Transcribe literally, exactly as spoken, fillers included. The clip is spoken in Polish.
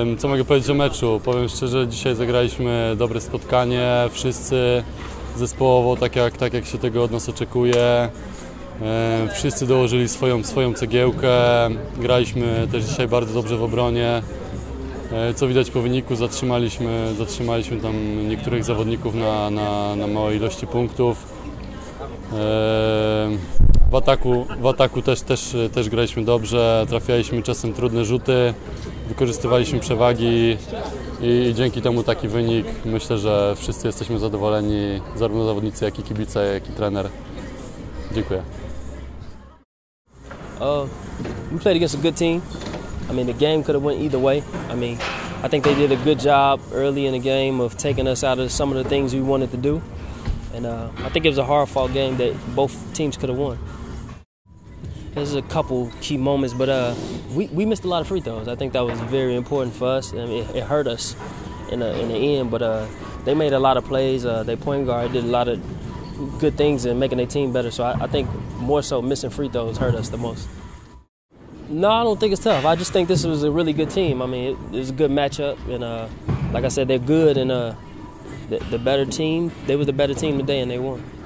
Co mogę powiedzieć o meczu? Powiem szczerze, dzisiaj zagraliśmy dobre spotkanie, wszyscy zespołowo, tak jak, tak jak się tego od nas oczekuje. Wszyscy dołożyli swoją, swoją cegiełkę, graliśmy też dzisiaj bardzo dobrze w obronie. Co widać po wyniku, zatrzymaliśmy, zatrzymaliśmy tam niektórych zawodników na, na, na małej ilości punktów. W ataku, w ataku też, też, też graliśmy dobrze, trafialiśmy czasem trudne rzuty, wykorzystywaliśmy przewagi i, i dzięki temu taki wynik. Myślę, że wszyscy jesteśmy zadowoleni, zarówno zawodnicy, jak i kibice, jak i trener. Dziękuję. Uh, we played against a good team. I mean, the game could have went either way. I mean, I think they did a good job early in the game of taking us out of some of the things we wanted to do. And uh, I think it was a hard-fought game that both teams could have won. There's a couple key moments, but uh, we, we missed a lot of free throws. I think that was very important for us. I mean, it, it hurt us in the, in the end, but uh, they made a lot of plays. Uh, their point guard did a lot of good things in making their team better. So I, I think more so missing free throws hurt us the most. No, I don't think it's tough. I just think this was a really good team. I mean, it, it was a good matchup, and uh, like I said, they're good, and uh, the, the better team, they were the better team today, and they won.